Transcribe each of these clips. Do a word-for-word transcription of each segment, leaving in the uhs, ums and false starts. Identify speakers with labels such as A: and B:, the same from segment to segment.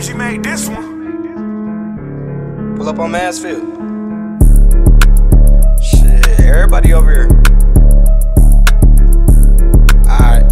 A: Benji made this one.
B: Pull up on Mansfield. Shit, everybody over here. Alright.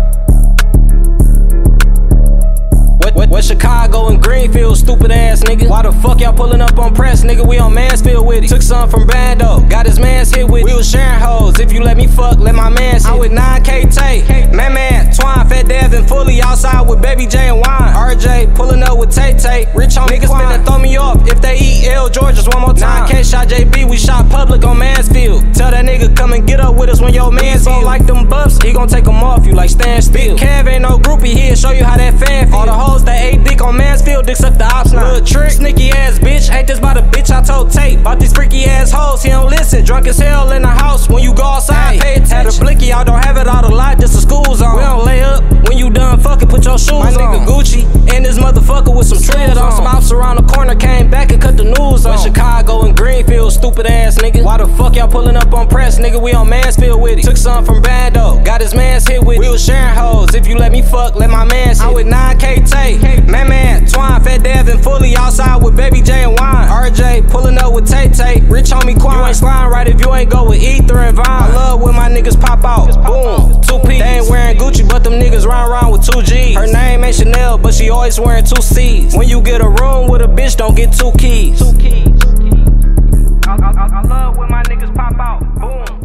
B: What, what, what Chicago and Greenfield, stupid ass nigga? Why the fuck y'all pulling up on press, nigga? We on Mansfield with it. Took some from Bando, got his mans hit with it. We was sharing hoes. If you let me fuck, let my mans hit. I with nine K Tay, man, man, Twine, Fat Dev, and Fully outside with Baby J and Wine. R J pulling up with Tay Tay. Rich on niggas finna throw me off if they eat L Georges one more time. nine K shot J B, we shot public on Mansfield. Tell that nigga come and get up with us when your man's on like them buffs. He gon' take them off you like stand still. Big Cav ain't no groupie, he'll show you how that fan feel. All the hoes that ate dick on Mansfield, dicks up the ops now. Little trick, sneaky ass bitch, ain't this about a bitch I told Tate. About these freaky ass hoes, he don't listen. Drunk as hell in the house, when you go outside, hey, pay attention. Had a blicky, I don't have it all a lot, just the school zone. We don't lay up, when you done fucking, put your shoes My on. My nigga Gucci, and this motherfucker with some tread on. Some ops around the corner, came back and cut the news on. Chicago and Greenfield, stupid ass nigga. Why the fuck y'all pulling up on press, nigga? We on Mansfield with it. Took some from Bando, got his mans hit with it. We was sharing hoes, if you let me fuck, let my mans hit. I with nine K Tay, man, man, Twine, Fat Dev, and Fully outside with Baby J and Wine. R J pulling up with Tay Tay, Rich homie Quan. You ain't sliding right if you ain't go with Ether and Vine. I love when my niggas pop out, boom, two P. They ain't wearing Gucci, but them niggas run around with two G's. Her name ain't Chanel, but she always wearing two C's. When you get a room with a bitch, don't get two keys. Two keys. I, I, I love when my niggas pop out, boom.